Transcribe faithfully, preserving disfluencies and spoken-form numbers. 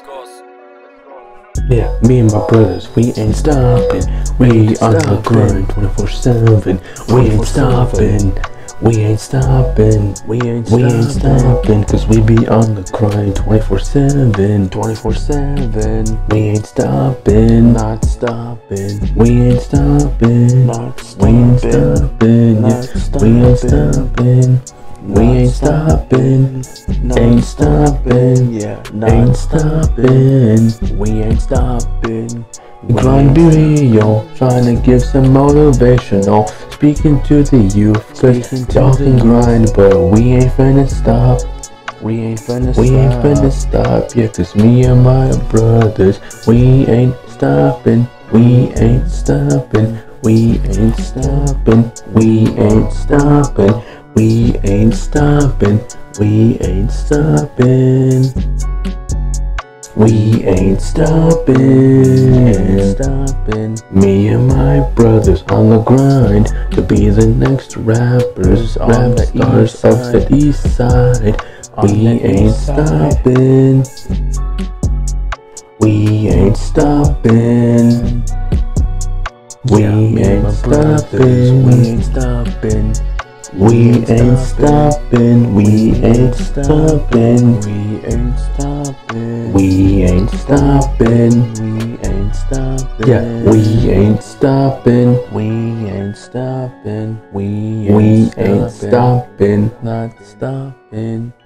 Yeah, me and my brothers, we ain't stopping. We on the grind twenty-four seven. We ain't stopping. We ain't stopping. We ain't we ain't stopping. Cause we be on the grind twenty-four seven. twenty-four seven. We ain't stopping. Not stopping. We ain't stopping. Not stopping. We ain't stopping. Yeah, we ain't stopping. We ain't stopping, ain't stopping, yeah, ain't stopping, we ain't stopping. We trying to be real, trying to give some motivational, speaking to the youth, cause y'all can grind, but we ain't finna stop. We ain't finna stop. We ain't finna stop, yeah, cause me and my brothers, we ain't stopping, we ain't stopping, we ain't stopping, we ain't stopping. We ain't stopping, we ain't stopping. We ain't stopping, stopping. Me and my brothers on the grind to be the next rappers, rap stars of the east side. We ain't stopping. We ain't stopping. We ain't stopping. We ain't stopping. We ain't stopping, we ain't stopping, we ain't stopping, we ain't stopping, we ain't stopping, yeah, we ain't stopping, we ain't stopping, we ain't stopping, not stopping.